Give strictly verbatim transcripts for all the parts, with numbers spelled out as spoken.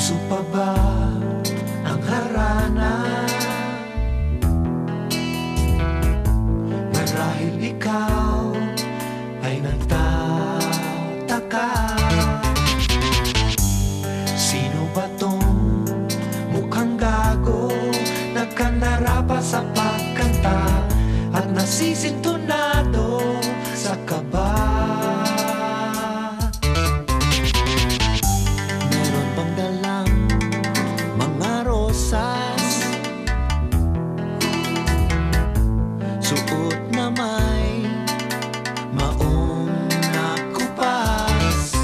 Puso pa ba ang harana? Marahil ikaw ay nagtataka, sino ba tong mukhang gago, nagkanarapa sa pagkanta at nasisintonado sa kaba? Meron bang dalang mga rosas, suot na may maong nakupas,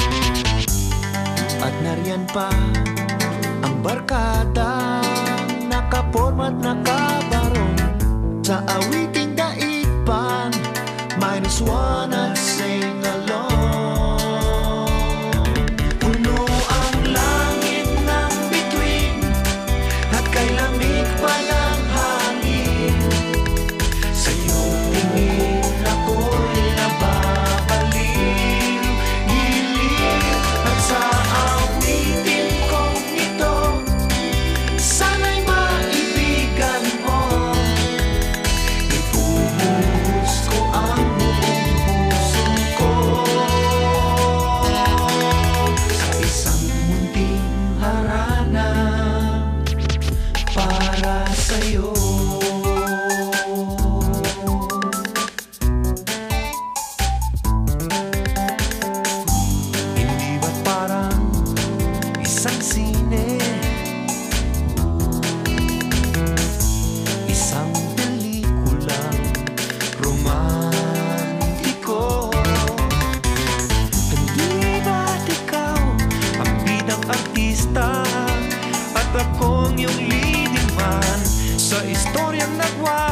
at nariyan pa ang barkada, nakaporma at nakabarong sa awiting daig pang minus one at sing along. Puno ang langit ng bituin at kay lamig pa ng hangin, sa iyong tingin ako'y nababaliw, giliw, at sa awitin kong ito sana'y maibigan mo. Ibuhos ko ang buong puso ko sa isang munting harana para sa'yo. Hindi ba't parang isang sine, isang pelikulang romantiko? Hindi ba't ikaw ang bidang artista at akong iyong leading man sa istoryang nagwa